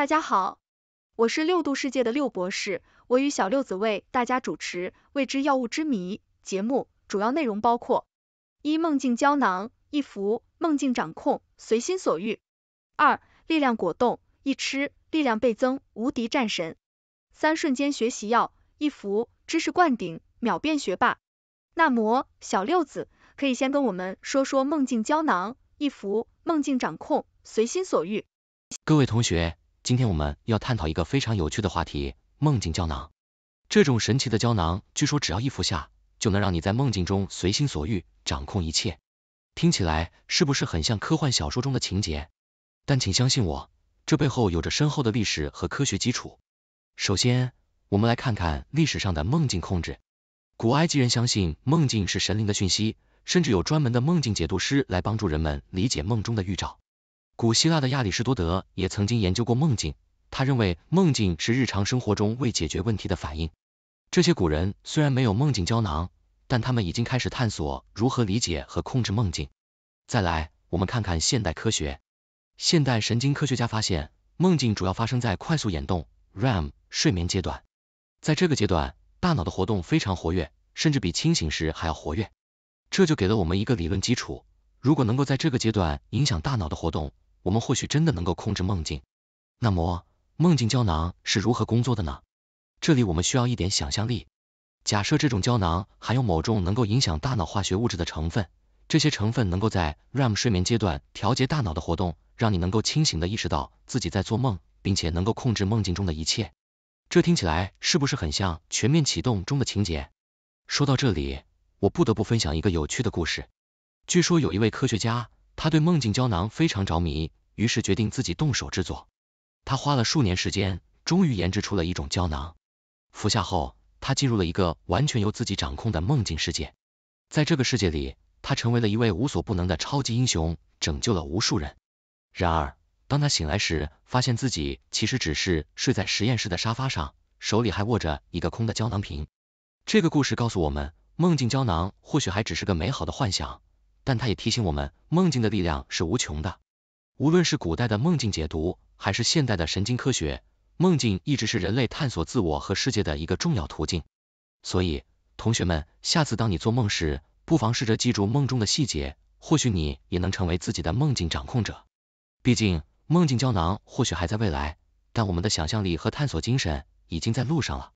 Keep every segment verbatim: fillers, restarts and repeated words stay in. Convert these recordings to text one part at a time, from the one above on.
大家好，我是六度世界的六博士，我与小六子为大家主持《未知药物之谜》节目，主要内容包括：一、梦境胶囊，一服，梦境掌控，随心所欲；二、力量果冻，一吃，力量倍增，无敌战神；三、瞬间学习药，一服，知识灌顶，秒变学霸。那么，小六子可以先跟我们说说梦境胶囊，一服，梦境掌控，随心所欲。 各位同学，今天我们要探讨一个非常有趣的话题——梦境胶囊。这种神奇的胶囊，据说只要一服下，就能让你在梦境中随心所欲，掌控一切。听起来是不是很像科幻小说中的情节？但请相信我，这背后有着深厚的历史和科学基础。首先，我们来看看历史上的梦境控制。古埃及人相信梦境是神灵的讯息，甚至有专门的梦境解读师来帮助人们理解梦中的预兆。古希腊的亚里士多德也曾经研究过梦境，他认为梦境是日常生活中为解决问题的反应。这些古人虽然没有梦境胶囊，但他们已经开始探索如何理解和控制梦境。再来，我们看看现代科学。现代神经科学家发现，梦境主要发生在快速眼动 R E M 睡眠阶段。在这个阶段，大脑的活动非常活跃，甚至比清醒时还要活跃。这就给了我们一个理论基础，如果能够在这个阶段影响大脑的活动，我们或许真的能够控制梦境。那么，梦境胶囊是如何工作的呢？这里我们需要一点想象力。假设这种胶囊含有某种能够影响大脑化学物质的成分，这些成分能够在 R E M 睡眠阶段调节大脑的活动，让你能够清醒地意识到自己在做梦，并且能够控制梦境中的一切。这听起来是不是很像全面启动中的情节？说到这里，我不得不分享一个有趣的故事。据说有一位科学家，他对梦境胶囊非常着迷，于是决定自己动手制作。他花了数年时间，终于研制出了一种胶囊。服下后，他进入了一个完全由自己掌控的梦境世界。在这个世界里，他成为了一位无所不能的超级英雄，拯救了无数人。然而，当他醒来时，发现自己其实只是睡在实验室的沙发上，手里还握着一个空的胶囊瓶。这个故事告诉我们，梦境胶囊或许还只是个美好的幻想，但它也提醒我们，梦境的力量是无穷的。无论是古代的梦境解读，还是现代的神经科学，梦境一直是人类探索自我和世界的一个重要途径。所以，同学们，下次当你做梦时，不妨试着记住梦中的细节，或许你也能成为自己的梦境掌控者。毕竟，梦境胶囊或许还在未来，但我们的想象力和探索精神已经在路上了。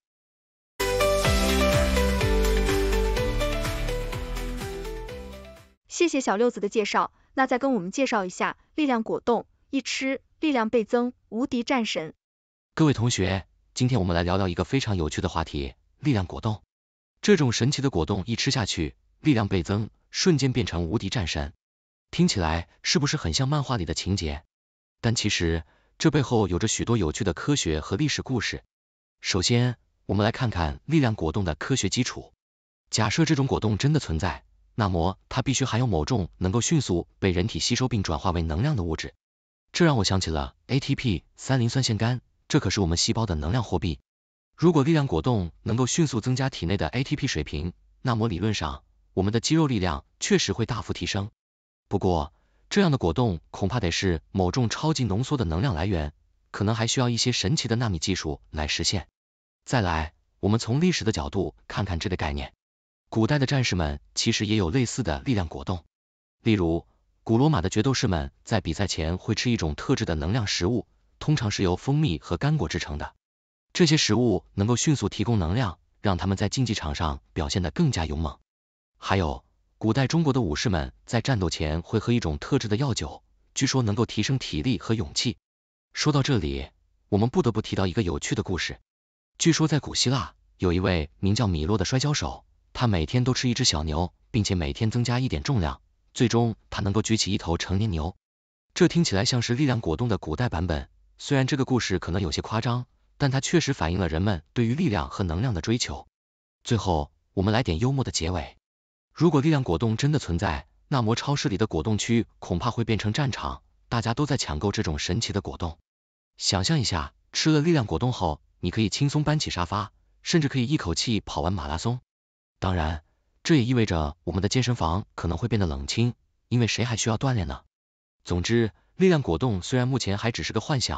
谢谢小六子的介绍，那再跟我们介绍一下力量果冻，一吃，力量倍增，无敌战神。 各位同学，今天我们来聊聊一个非常有趣的话题——力量果冻。这种神奇的果冻一吃下去，力量倍增，瞬间变成无敌战神。听起来是不是很像漫画里的情节？但其实，这背后有着许多有趣的科学和历史故事。首先，我们来看看力量果冻的科学基础。假设这种果冻真的存在，那么它必须含有某种能够迅速被人体吸收并转化为能量的物质。这让我想起了 A T P 三磷酸腺苷，这可是我们细胞的能量货币。如果力量果冻能够迅速增加体内的 A T P 水平，那么理论上，我们的肌肉力量确实会大幅提升。不过，这样的果冻恐怕得是某种超级浓缩的能量来源，可能还需要一些神奇的纳米技术来实现。再来，我们从历史的角度看看这个概念。古代的战士们其实也有类似的力量果冻。例如，古罗马的决斗士们在比赛前会吃一种特制的能量食物，通常是由蜂蜜和干果制成的。这些食物能够迅速提供能量，让他们在竞技场上表现得更加勇猛。还有，古代中国的武士们在战斗前会喝一种特制的药酒，据说能够提升体力和勇气。说到这里，我们不得不提到一个有趣的故事。据说在古希腊，有一位名叫米洛的摔跤手，他每天都吃一只小牛，并且每天增加一点重量，最终他能够举起一头成年牛。这听起来像是力量果冻的古代版本，虽然这个故事可能有些夸张，但它确实反映了人们对于力量和能量的追求。最后，我们来点幽默的结尾。如果力量果冻真的存在，那么超市里的果冻区恐怕会变成战场，大家都在抢购这种神奇的果冻。想象一下，吃了力量果冻后，你可以轻松搬起沙发，甚至可以一口气跑完马拉松。当然，这也意味着我们的健身房可能会变得冷清，因为谁还需要锻炼呢？总之，力量果冻虽然目前还只是个幻想，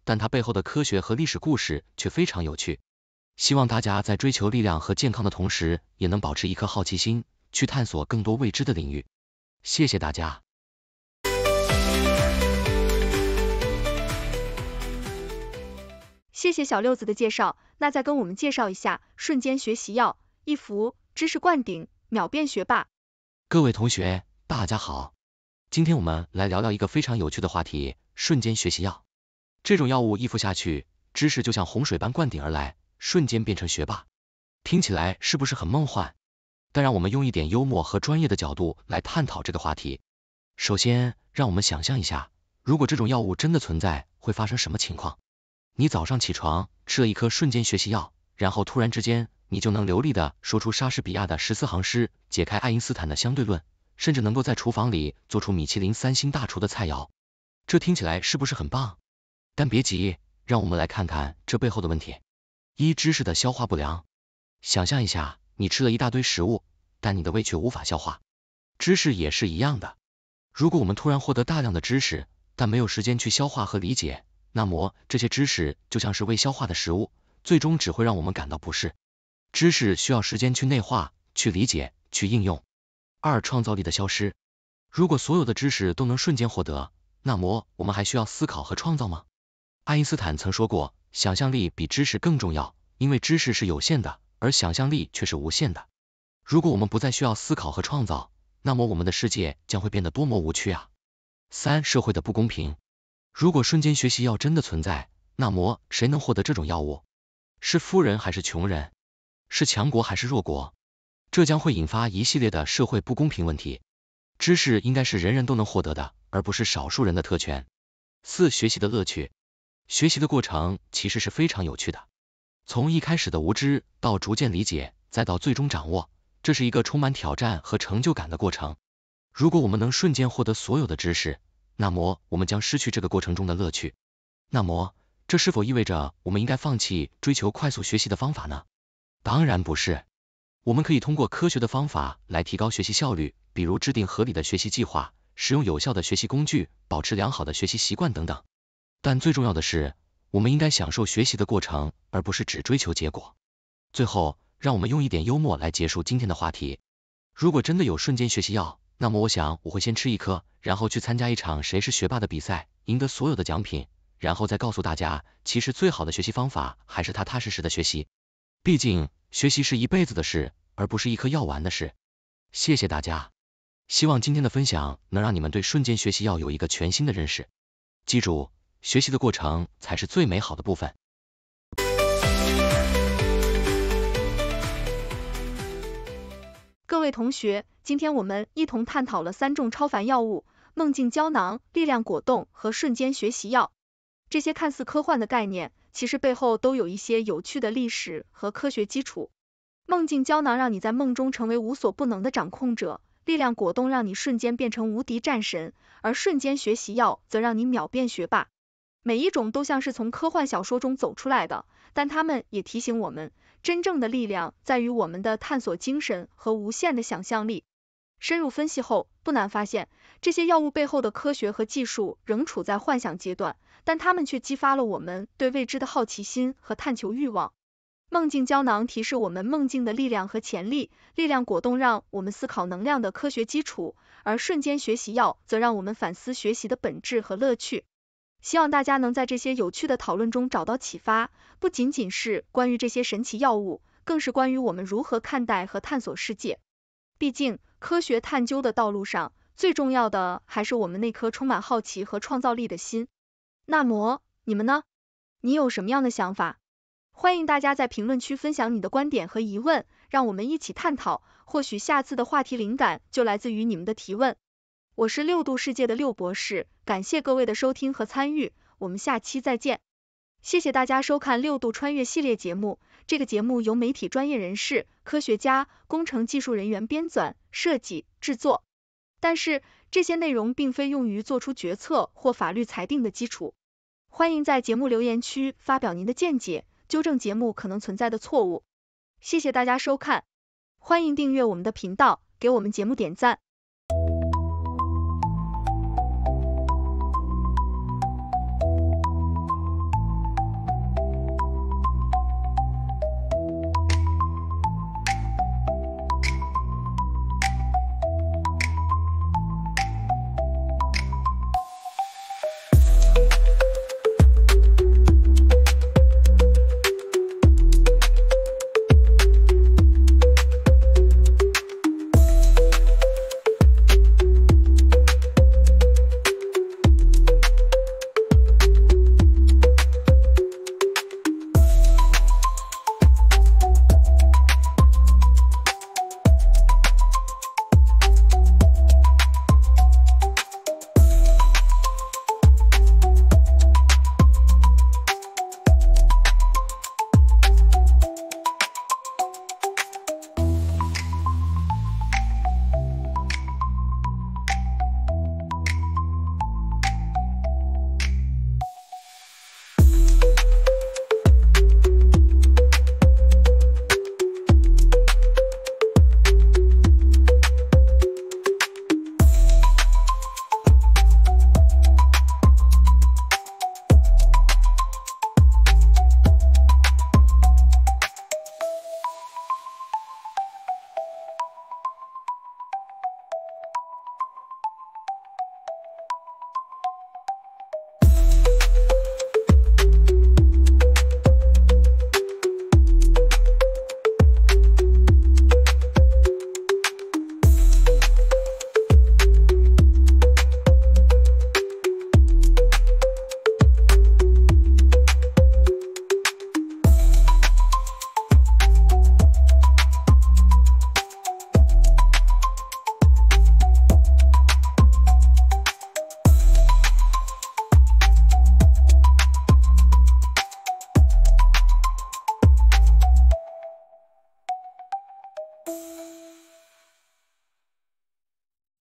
但它背后的科学和历史故事却非常有趣。希望大家在追求力量和健康的同时，也能保持一颗好奇心，去探索更多未知的领域。谢谢大家。 谢谢小六子的介绍，那再跟我们介绍一下瞬间学习药，一服知识灌顶，秒变学霸。 各位同学，大家好，今天我们来聊聊一个非常有趣的话题，瞬间学习药。这种药物一服下去，知识就像洪水般灌顶而来，瞬间变成学霸。听起来是不是很梦幻？但让我们用一点幽默和专业的角度来探讨这个话题。首先，让我们想象一下，如果这种药物真的存在，会发生什么情况？你早上起床吃了一颗瞬间学习药，然后突然之间你就能流利的说出莎士比亚的十四行诗，解开爱因斯坦的相对论，甚至能够在厨房里做出米其林三星大厨的菜肴。这听起来是不是很棒？但别急，让我们来看看这背后的问题。一、知识的消化不良。想象一下，你吃了一大堆食物，但你的胃却无法消化。知识也是一样的，如果我们突然获得大量的知识，但没有时间去消化和理解，那么这些知识就像是未消化的食物，最终只会让我们感到不适。知识需要时间去内化、去理解、去应用。二、创造力的消失。如果所有的知识都能瞬间获得，那么我们还需要思考和创造吗？爱因斯坦曾说过，想象力比知识更重要，因为知识是有限的，而想象力却是无限的。如果我们不再需要思考和创造，那么我们的世界将会变得多么无趣啊！三、社会的不公平。如果瞬间学习药真的存在，那么谁能获得这种药物？是富人还是穷人？是强国还是弱国？这将会引发一系列的社会不公平问题。知识应该是人人都能获得的，而不是少数人的特权。四、学习的乐趣。学习的过程其实是非常有趣的，从一开始的无知到逐渐理解，再到最终掌握，这是一个充满挑战和成就感的过程。如果我们能瞬间获得所有的知识，那么我们将失去这个过程中的乐趣。那么，这是否意味着我们应该放弃追求快速学习的方法呢？当然不是。我们可以通过科学的方法来提高学习效率，比如制定合理的学习计划，使用有效的学习工具，保持良好的学习习惯等等。但最重要的是，我们应该享受学习的过程，而不是只追求结果。最后，让我们用一点幽默来结束今天的话题。如果真的有瞬间学习药，那么我想我会先吃一颗，然后去参加一场谁是学霸的比赛，赢得所有的奖品，然后再告诉大家，其实最好的学习方法还是踏踏实实的学习。毕竟，学习是一辈子的事，而不是一颗药丸的事。谢谢大家，希望今天的分享能让你们对瞬间学习药有一个全新的认识。记住，学习的过程才是最美好的部分。 各位同学，今天我们一同探讨了三种超凡药物：梦境胶囊、力量果冻和瞬间学习药。这些看似科幻的概念，其实背后都有一些有趣的历史和科学基础。梦境胶囊让你在梦中成为无所不能的掌控者，力量果冻让你瞬间变成无敌战神，而瞬间学习药则让你秒变学霸。每一种都像是从科幻小说中走出来的，但它们也提醒我们，真正的力量在于我们的探索精神和无限的想象力。深入分析后，不难发现，这些药物背后的科学和技术仍处在幻想阶段，但它们却激发了我们对未知的好奇心和探求欲望。梦境胶囊提示我们梦境的力量和潜力，力量果冻让我们思考能量的科学基础，而瞬间学习药则让我们反思学习的本质和乐趣。希望大家能在这些有趣的讨论中找到启发，不仅仅是关于这些神奇药物，更是关于我们如何看待和探索世界。毕竟，科学探究的道路上，最重要的还是我们那颗充满好奇和创造力的心。那么，你们呢？你有什么样的想法？欢迎大家在评论区分享你的观点和疑问，让我们一起探讨，或许下次的话题灵感就来自于你们的提问。我是六度世界的六博士，感谢各位的收听和参与，我们下期再见。谢谢大家收看六度穿越系列节目，这个节目由媒体专业人士、科学家、工程技术人员编纂、设计、制作。但是，这些内容并非用于做出决策或法律裁定的基础。欢迎在节目留言区发表您的见解，纠正节目可能存在的错误。谢谢大家收看，欢迎订阅我们的频道，给我们节目点赞。